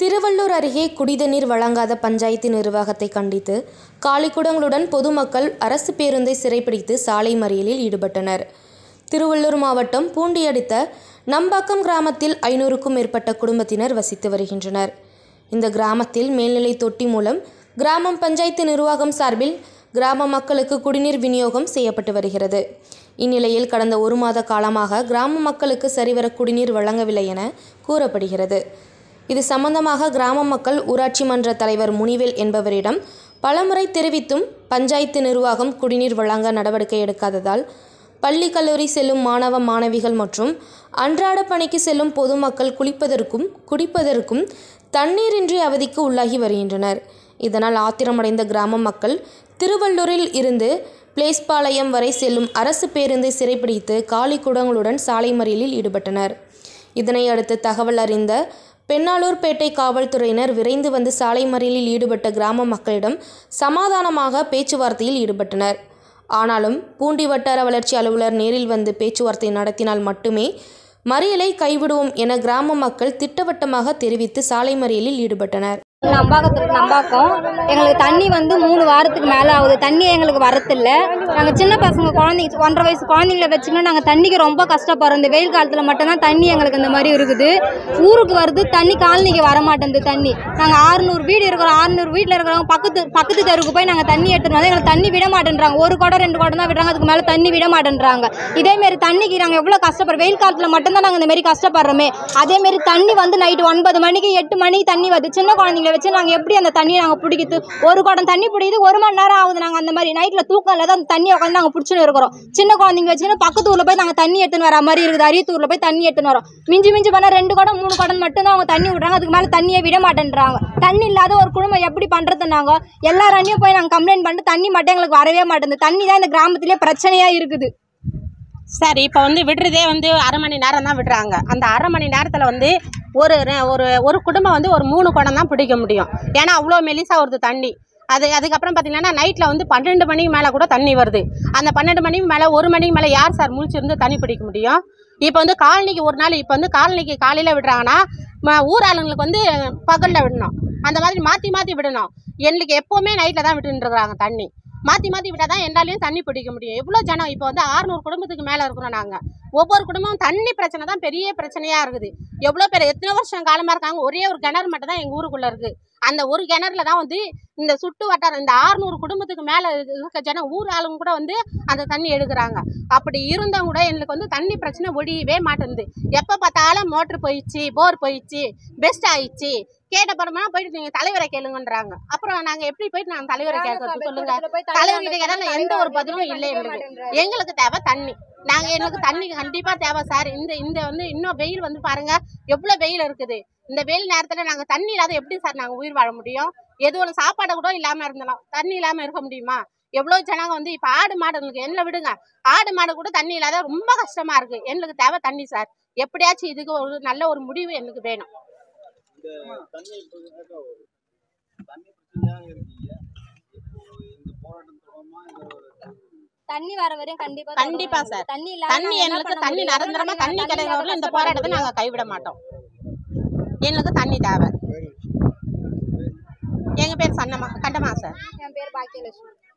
திருவள்ளூர் அருகே குடிதண்ணீர் வழங்காத பஞ்சாயத்து நிர்வாகத்தை கண்டித்து காலிக்குடங்களுடன் பொதுமக்கள் அரசு பேருந்தை சிறைப்பிடித்து சாலை மறியலில் ஈடுபட்டனர். திருவள்ளூர் மாவட்டம் பூண்டி அடுத்த நம்பாக்கம் கிராமத்தில் 500க்கும் மேற்பட்ட குடும்பத்தினர் வசித்து வருகின்றனர். இந்த கிராமத்தில் மேல்நிலை தொட்டி மூலம் கிராமம் பஞ்சாயத்து நிர்வாகம் சார்பில் கிராம மக்களுக்கு குடிநீர் விநியோகம் செய்யப்பட்டு வருகிறது. இந்நிலையில் கடந்த 1 மாத காலமாக கிராம மக்களுக்கு சரிவர குடிநீர் வழங்கவில்லை என கூறப்படுகிறது. இது சம்பந்தமாக கிராம மக்கள் ஊராட்சி மன்ற தலைவர் முனிவேல் என்பவரிடம் பலமுறை தெரிவித்தும் பஞ்சாயத்து நிர்வாகம் குடிநீர் வழங்க நடவடிக்கை எடுக்காததால் பள்ளி கல்லூரி செல்லும் மாணவ மாணவிகள் மற்றும் அன்றாட பணிக்கு செல்லும் பொதுமக்கள் குளிப்பதற்கும் குடிப்பதற்கும் தண்ணீரின்றி அவதிக்கு உள்ளாகி வருகின்றனர். இதனால் ஆத்திரமடைந்த கிராம மக்கள் திருவள்ளூரில் இருந்து பிளேஸ்பாளையம் வரை செல்லும் அரசு பேருந்தை சிறைப்பிடித்து காலி குடங்களுடன் சாலை மறியலில் ஈடுபட்டனர். இதனை அடுத்து தகவல் அறிந்த பெண்ணாலூர்பேட்டை காவல்துறையினர் விரைந்து வந்து சாலை மறியலில் ஈடுபட்ட கிராம மக்களிடம் சமாதானமாக பேச்சுவார்த்தையில் ஈடுபட்டனர். ஆனாலும் பூண்டி வட்டார வளர்ச்சி அலுவலர் நேரில் வந்து பேச்சுவார்த்தை நடத்தினால் மட்டுமே மறியலை கைவிடுவோம் என கிராம மக்கள் திட்டவட்டமாக தெரிவித்து சாலை மறியலில் ஈடுபட்டனர். நம்பாக்கம் எங்களுக்கு தண்ணி 3 வாரத்துக்கு மேலே ஆகுது. தண்ணி எங்களுக்கு வரதில்ல. நாங்கள் சின்ன பசங்க குழந்தைங்க 1.5 வயசு குழந்தைங்கள வச்சுக்கணும். நாங்கள் தண்ணிக்கு ரொம்ப கஷ்டப்படுறோம். இந்த வெயில் காலத்தில் மட்டும்தான் தண்ணி எங்களுக்கு இந்த மாதிரி இருக்குது. ஊருக்கு வருது தண்ணி, காலனிக்கு வரமாட்டேங்குது தண்ணி. நாங்கள் 600 வீடு இருக்கிறோம். 600 வீட்டில் இருக்கிறவங்க பக்கத்து தெருவுக்கு போய் நாங்கள் தண்ணி எடுத்துகிட்டு வந்து எங்களுக்கு தண்ணி விட மாட்டேன்றாங்க. 1 குடம் 2 குடம் தான் விடுறாங்க. அதுக்கு மேலே தண்ணி விட மாட்டேன்றாங்க. இதேமாரி தண்ணிக்கு நாங்கள் எவ்வளோ கஷ்டப்படுறோம். வெயில் காலத்தில் மட்டும்தான் நாங்கள் இந்த மாதிரி கஷ்டப்படுறோமே. அதேமாரி தண்ணி நைட்டு 9 மணிக்கு 8 மணிக்கு தண்ணி வருது. சின்ன குழந்தைங்க வச்சு நாங்கள் எப்படி அந்த தண்ணியை நாங்கள் பிடிக்கிறது? 1 குடம் தண்ணி பிடிக்குது 1 மணி நேரம் ஆகுது. நாங்கள் அந்த மாதிரி நைட்டில் தூக்கம் இல்லாத அந்த தண்ணியை உட்காந்து நாங்கள் பிடிச்சின்னு இருக்கிறோம். சின்ன குழந்தைங்க வச்சுன்னு பக்கத்து ஊரில் போய் நாங்கள் தண்ணி எடுத்துன்னு வர மாதிரி இருக்குது. அரியத்தூரில் போய் தண்ணி எடுத்துன்னு வரோம். மிஞ்சி பண்ணால் 2 குடம் 3 குடம் மட்டும்தான் அவங்க தண்ணி விடுறாங்க. அதுக்கு மேலே தண்ணியை விட மாட்டேன்றாங்க. தண்ணி இல்லாத ஒரு குடும்பம் எப்படி பண்ணுறதுனாங்க? எல்லாரையும் போய் நாங்கள் கம்ப்ளைண்ட் பண்ணிட்டு தண்ணி மட்டும் எங்களுக்கு வரவே மாட்டேங்குது. தண்ணி தான் இந்த கிராமத்திலே பிரச்சனையாக இருக்குது. சார் இப்போ விடுறதே அரை மணி நேரம் தான் விடுறாங்க. அந்த அரை மணி நேரத்தில் ஒரு குடும்பம் ஒரு 3 குடம் தான் பிடிக்க முடியும். ஏன்னா அவ்வளோ மெலிசா வருது தண்ணி. அதுக்கப்புறம் பார்த்தீங்கன்னா நைட்டில் 12 மணிக்கு மேலே கூட தண்ணி வருது. அந்த 12 மணிக்கு மேலே 1 மணிக்கு மேலே யார் சார் முழிச்சிருந்து தண்ணி பிடிக்க முடியும்? இப்போ காலனிக்கு ஒரு நாள் காலனிக்கு காலையில் விடுறாங்கன்னா ஊர் ஆளுங்களுக்கு பகலில் விடணும். அந்த மாதிரி மாற்றி விடணும். எங்களுக்கு எப்போவுமே நைட்டில் தான் விட்டுருக்குறாங்க தண்ணி. மாற்றி விட்டால் தான் என்னாலையும் தண்ணி பிடிக்க முடியும். எவ்வளோ ஜனம் இப்போ 600 குடும்பத்துக்கு மேலே இருக்கிறோம் நாங்கள். ஒவ்வொரு குடும்பமும் தண்ணி பிரச்சனை தான் பெரிய பிரச்சனையாக இருக்குது. எவ்வளோ பேர் எத்தனை வருஷம் காலமாக இருக்காங்க. ஒரே ஒரு கிணறு மட்டும் தான் எங்கள் ஊருக்குள்ளே இருக்குது. அந்த ஒரு கிணறுல தான் இந்த சுட்டு வட்டாரம் இந்த 600 குடும்பத்துக்கு மேலே இருக்க ஜனம் ஊர் ஆளுங்க கூட அந்த தண்ணி எடுக்கிறாங்க. அப்படி இருந்தவங்க கூட எங்களுக்கு தண்ணி பிரச்சனை ஒழியவே மாட்டேங்குது. எப்போ பார்த்தாலும் மோட்ரு போயிடுச்சு, போர் போயிடுச்சு, பெஸ்ட் ஆயிடுச்சு. கேட்ட படமா போயிட்டு நீங்கள் தலைவரை கேளுங்கன்றாங்க. அப்புறம் நாங்கள் எப்படி போயிட்டு நாங்கள் தலைவரை கேட்கறது சொல்லுங்க? தலைவர்கிட்ட கேட்டால் எந்த ஒரு பதிலும் இல்லை. எங்களுக்கு தேவை தண்ணி. எங்களுக்கு தண்ணி கண்டிப்பாக தேவை சார். இந்த இன்னும் வெயில் பாருங்க எவ்வளோ வெயில் இருக்குது. இந்த வெயில் நேரத்தில் நாங்கள் தண்ணி இல்லாத எப்படி சார் நாங்கள் உயிர் வாழ முடியும்? எதுவும் சாப்பாடை கூட இல்லாமல் இருந்தலாம். தண்ணி இல்லாமல் இருக்க முடியுமா? எவ்வளோ ஜனங்க இப்போ ஆடு மாடுங்களுக்கு என்ன விடுங்க, ஆடு மாடு கூட தண்ணி இல்லாத ரொம்ப கஷ்டமா இருக்கு. எங்களுக்கு தேவை தண்ணி சார். எப்படியாச்சும் இதுக்கு ஒரு நல்ல ஒரு முடிவு எங்களுக்கு வேணும். தண்ணி வர வரையும் கண்டிப்பா சார். தண்ணி எங்களுக்கு தண்ணி நிரந்தரமா தண்ணி கிடைக்கிறவரை இந்த போராட்டத்தை நாங்க கைவிட மாட்டோம். எங்களுக்கு தண்ணி தேவை. எங்க பேர் கண்டமா சார். என் பேர் பாக்கியலட்சுமி.